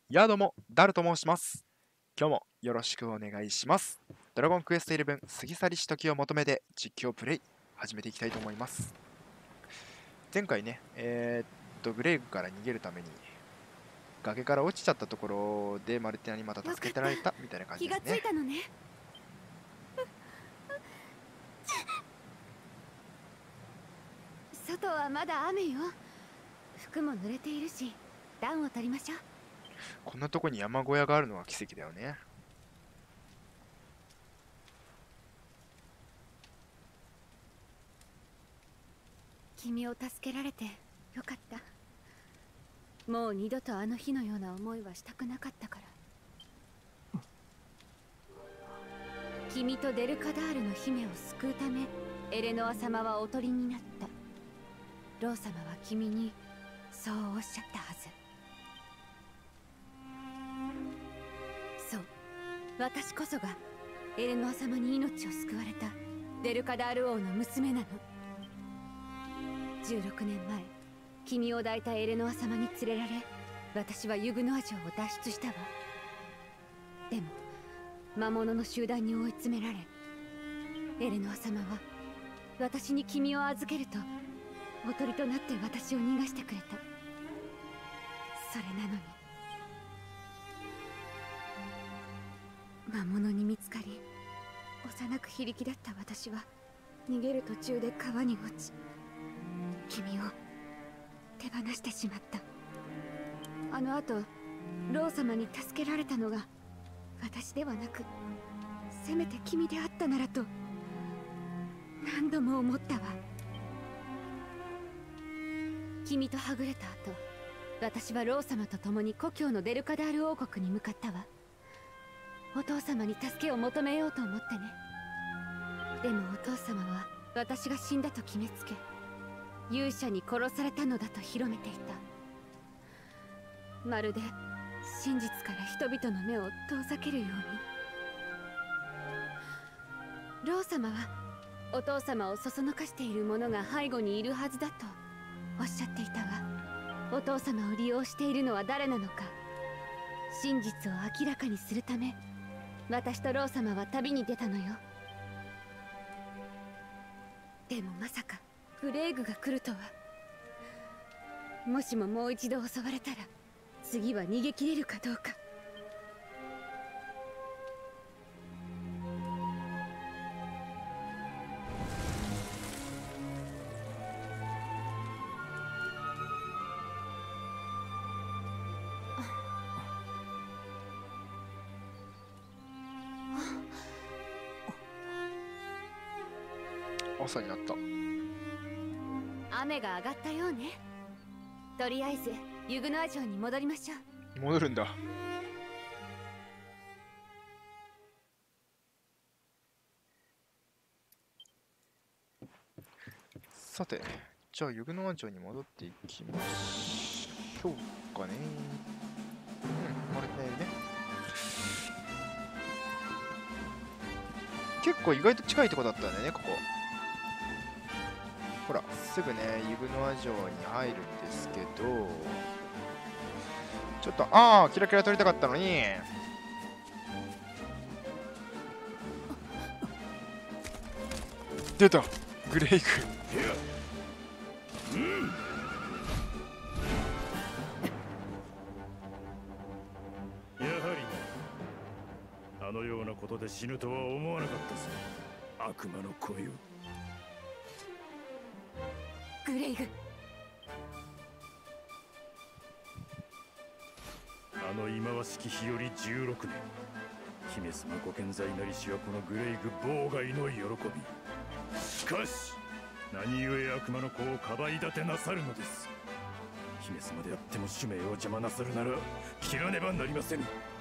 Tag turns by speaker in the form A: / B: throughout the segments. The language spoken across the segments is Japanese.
A: どうも、ダルと申します。今日もよろしくお願いします。ドラゴンクエスト11過ぎ去りし時を求めて実況プレイ始めていきたいと思います。前回ね、グレイグから逃げるために崖から落ちちゃったところでマルティナにまた助けてられたみたいな感じ
B: 気がつ
A: ですね。
B: いたのね。外はまだ雨よ。服も濡れているし、暖を取りましょう。
A: こんなとこに山小屋があるのは奇跡だよね。
B: 君を助けられてよかった。もう二度とあの日のような思いはしたくなかったから。君とデルカダールの姫を救うためエレノア様はおとりになった。ロー様は君にそうおっしゃったはず。そう、私こそがエレノア様に命を救われたデルカダール王の娘なの。16年前、君を抱いたエレノア様に連れられ、私はユグノア城を脱出したわ。でも魔物の集団に追い詰められ、エレノア様は私に君を預けるとおとりとなって私を逃がしてくれた。それなのに魔物に見つかり、幼く非力だった私は逃げる途中で川に落ち、君を手放してしまった。あの後ロー様に助けられたのが私ではなく、せめて君であったならと何度も思ったわ。君とはぐれた後、私はロー様と共に故郷のデルカダール王国に向かったわ。お父様に助けを求めようと思ってね。でもお父様は私が死んだと決めつけ、勇者に殺されたのだと広めていた。まるで真実から人々の目を遠ざけるように。ロー様はお父様をそそのかしている者が背後にいるはずだとおっしゃっていたが、お父様を利用しているのは誰なのか、真実を明らかにするため私とロー様は旅に出たのよ。でもまさかグレーグが来るとは。もしももう一度襲われたら次は逃げ切れるかどうか。
A: 朝になった。
B: 雨が上がったようね。とりあえずユグノア城に戻りましょう。
A: 戻るんだ。さて、じゃあユグノア城に戻っていきましょうかね。マルティナいるね。結構意外と近いとこだったんだよね、ここ。ほら、すぐね、ユグノア城に入るんですけど、ちょっと、キラキラ撮りたかったのに。出たグレイグ。
C: やはりな。あのようなことで死ぬとは思わなかったぞ、悪魔の子よ。
B: グレイグ、
C: あの忌まわしき日より16年、姫様ご健在なりしはこのグレイグ妨害の喜び。しかし何故悪魔の子をかばい立てなさるのです。姫様であっても使命を邪魔なさるなら切らねばなりませぬ。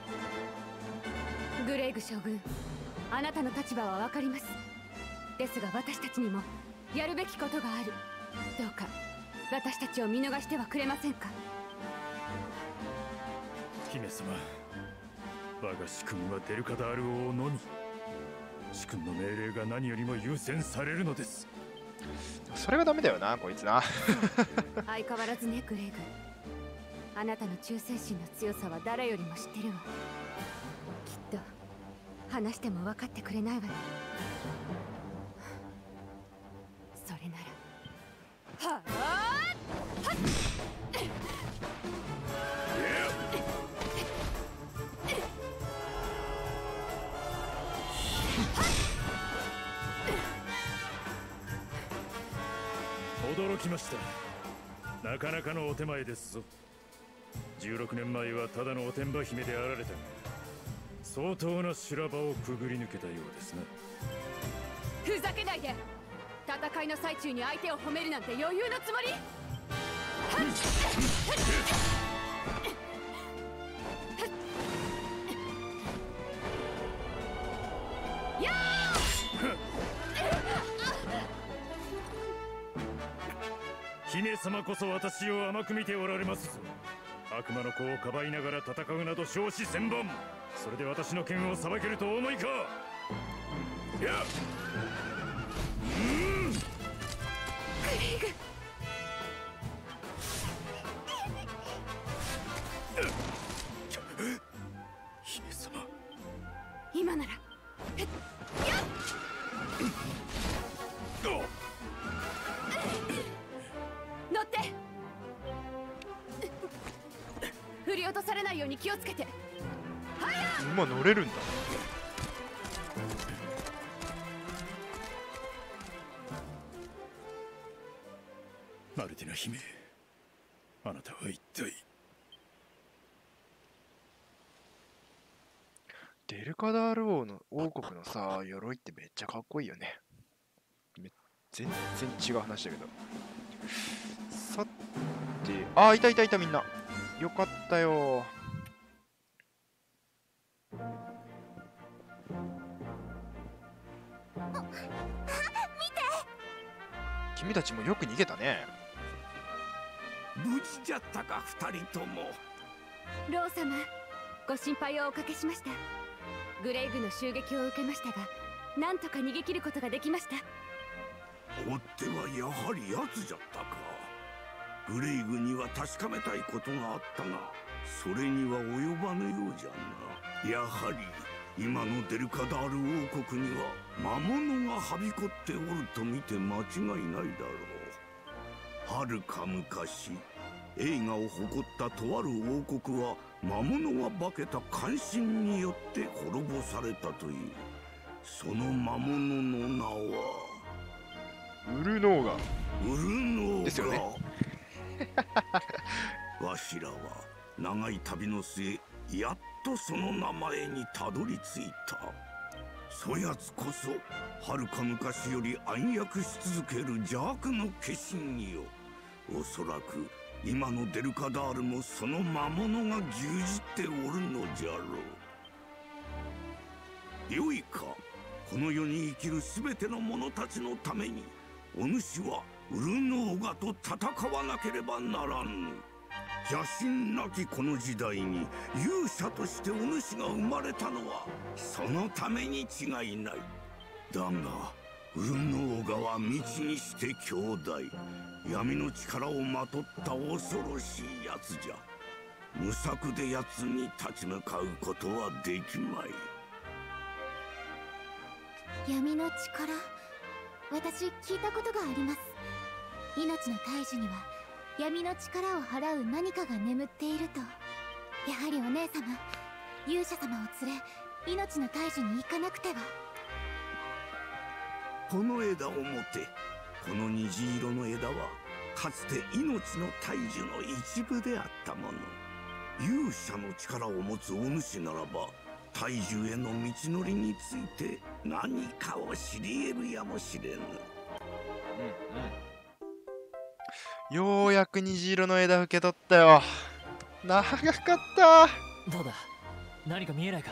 B: グレイグ将軍、あなたの立場は分かります。ですが私たちにもやるべきことがある。どうか私たちを見逃してはくれませんか。
C: 姫様、我が主君はデルカダール王のみ。主君の命令が何よりも優先されるのです。
A: それがダメだよな、こいつな。
B: 相変わらずね、グレイグ。 あなたの忠誠心の強さは誰よりも知ってるわ。きっと話しても分かってくれないわね。それならはあ
C: 驚きました。なかなかのお手前ですぞ。16年前はただのおてんば姫であられたが、相当な修羅場をくぐり抜けたようですな。
B: ふざけないで。戦いの最中に相手を褒めるなんて余裕のつもり。
C: 姫様こそ私を甘く見ておられますぞ。悪魔の子をかばいながら戦うなど少子千万。それで私の剣を裁けるとお思いか。いや、
B: クレイグ。
C: 姫様、
B: 今なら乗って。振り落とされないように気をつけて。
A: 馬乗れるんだ。
C: マルティナ姫、あなたは一体。
A: デルカダール王の王国のさ、鎧ってめっちゃかっこいいよね。全然違う話だけど。さて、あ、いたいたいたみんな。よかったよ。君たちもよく逃げたね。
D: 無事じゃったか、二人とも。
B: ロー様、ご心配をおかけしました。グレイグの襲撃を受けましたが、なんとか逃げ切ることができました。
D: 追ってはやはり奴じゃったか。グレイグには確かめたいことがあったが、それには及ばぬようじゃな。やはり今のデルカダール王国には魔物がはびこっておると見て間違いないだろう。はるか昔、栄華を誇ったとある王国は魔物が化けた奸臣によって滅ぼされたという。その魔物の名は
A: ウルノーガ。
D: ウルノーガ
A: ですよね。
D: わしらは長い旅の末、やっとその名前にたどり着いた。そやつこそはるか昔より暗躍し続ける邪悪の化身よ。おそらく今のデルカダールもその魔物が牛耳っておるのじゃろう。よいか、この世に生きるすべての者たちのためにお主はウルノーガと戦わなければならぬ。邪神なきこの時代に勇者としてお主が生まれたのはそのために違いない。だがウルノーガは未知にして強大、闇の力をまとった恐ろしいやつじゃ。無策で奴に立ち向かうことはできまい。
E: 闇の力、私聞いたことがあります。命の大樹には闇の力を払う何かが眠っていると。やはりお姉様、勇者様を連れ命の大樹に行かなくては。
D: この枝を持て。この虹色の枝はかつて命の大樹の一部であったもの。勇者の力を持つお主ならば大樹への道のりについて何かを知り得るやもしれぬ。
A: ようやく虹色の枝受け取ったよ。長かった。
F: どうだ、何か見えないか。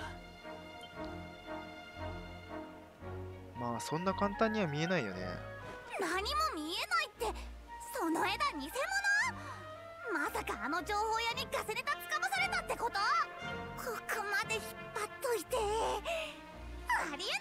A: まあそんな簡単には見えないよね。
E: 何も見えないって、その枝偽物？まさかあの情報屋にガセネタつかまされたってこと？ここまで引っ張っといてあり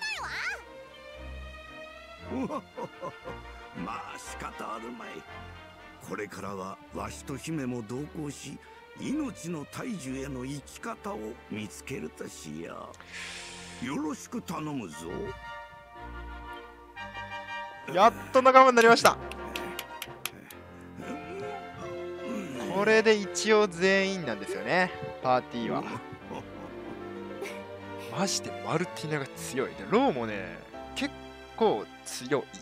E: えないわ。まあ仕方あるまい。これからはわしと姫も同行し、
D: 命の大樹への生き方を見つけるとしよう。よろしく頼むぞ。
A: やっと仲間になりました。これで一応全員なんですよね、パーティーは。マジでマルティナが強い。でローもね、結構強い。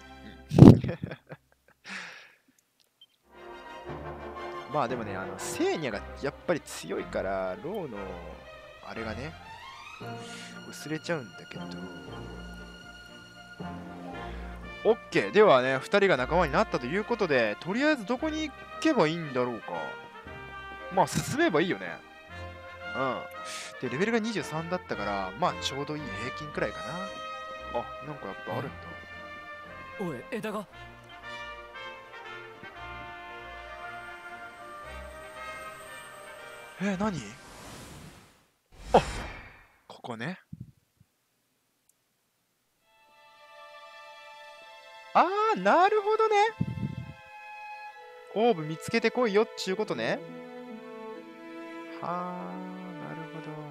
A: まあでもね、セーニャがやっぱり強いから、ローのあれがね、薄れちゃうんだけど。OK。ではね、2人が仲間になったということで、とりあえずどこに行けばいいんだろうか。まあ、進めばいいよね。うん。で、レベルが23だったから、まあ、ちょうどいい平均くらいかな。あ、なんかやっぱあるんだ。
F: おい、枝が。
A: 何？あ、ここね。あー、なるほどね。オーブ見つけてこいよっちゅうことね。はー、なるほど。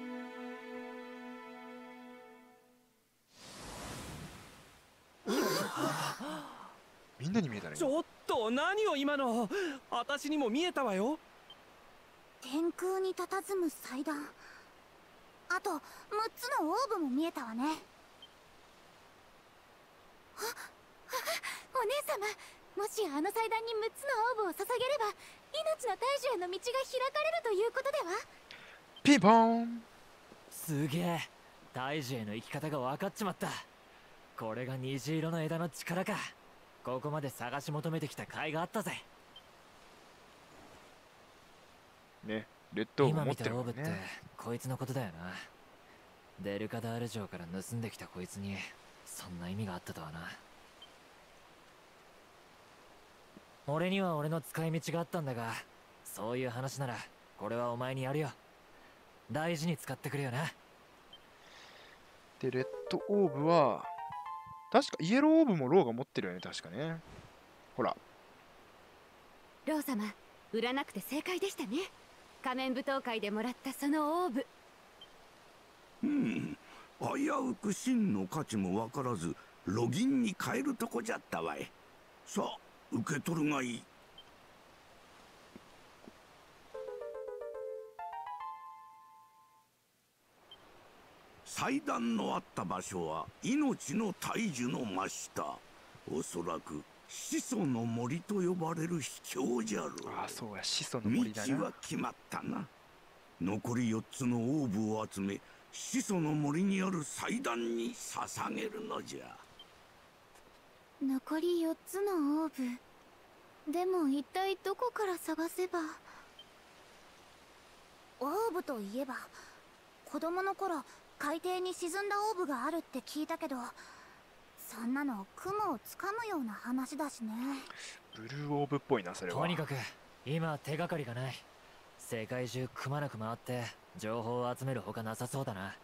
A: みんなに見えたね。
G: ちょっと何よ今の。私にも見えたわよ。
E: 天空に佇む祭壇、あと6つのオーブも見えたわね。お姉様、もしあの祭壇に6つのオーブを捧げれば命の大樹への道が開かれるということでは。
A: ピンポーン。
F: すげえ、大樹への生き方が分かっちまった。これが虹色の枝の力か。ここまで探し求めてきた甲斐があったぜ。
A: ね、レッドオーブ
F: 今見
A: 持ってるもん
F: たオーブって
A: ね。
F: こいつのことだよな。デルカダール城から盗んできたこいつにそんな意味があったとはな。俺には俺の使い道があったんだが、そういう話ならこれはお前にやるよ。大事に使ってくれよな。
A: で、レッドオーブは、確かイエローオーブもローが持ってるよね、確かね。ほら。
B: ロー様、売らなくて正解でしたね。仮面舞踏会でもらったそのオーブ。
D: 危うく真の価値も分からずロギンに変えるとこじゃったわい。さあ受け取るがいい。祭壇のあった場所は命の大樹の真下。おそらく始祖の森と呼ばれる秘境じゃろう。
A: ああ、そうや、始祖の森だな。
D: 道は決まったな。残り4つのオーブを集め始祖の森にある祭壇に捧げるのじゃ。
E: 残り4つのオーブでも一体どこから探せば。オーブといえば子供の頃海底に沈んだオーブがあるって聞いたけど、そんなの雲をつかむような話だしね。
A: ブルーオーブっぽいな、それは。
F: とにかく今は手がかりがない。世界中くまなく回って情報を集めるほかなさそうだな。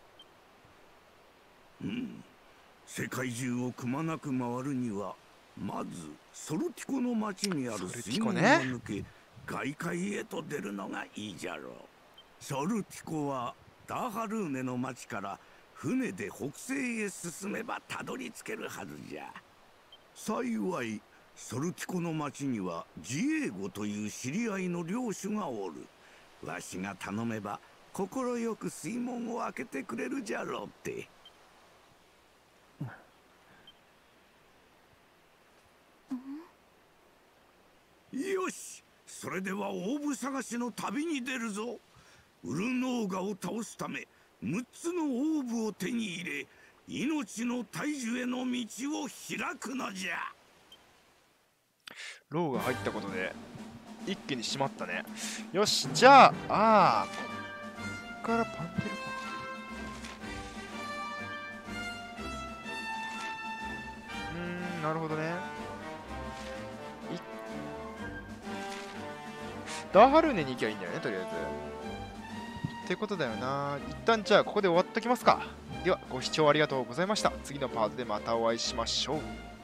D: 世界中をくまなく回るにはまずソルティコの町にある水門を抜け、外界へと出るのがいいじゃろう。ソルティコはダーハルーネの町から船で北西へ進めばたどり着けるはずじゃ。幸いソルティコの町にはジエーゴという知り合いの領主がおる。わしが頼めば心よく水門を開けてくれるじゃろうって。よし、それではオーブ探しの旅に出るぞ。ウルノーガを倒すため6つのオーブを手に入れ、命の大樹への道を開くのじゃ。
A: ローが入ったことで一気に閉まったね。よし、じゃあ、こっからパンテルか。なるほどね。ダーハルーネに行きゃいいんだよね、とりあえず。ってことだよな。一旦じゃあここで終わっときますか。ではご視聴ありがとうございました。次のパートでまたお会いしましょう。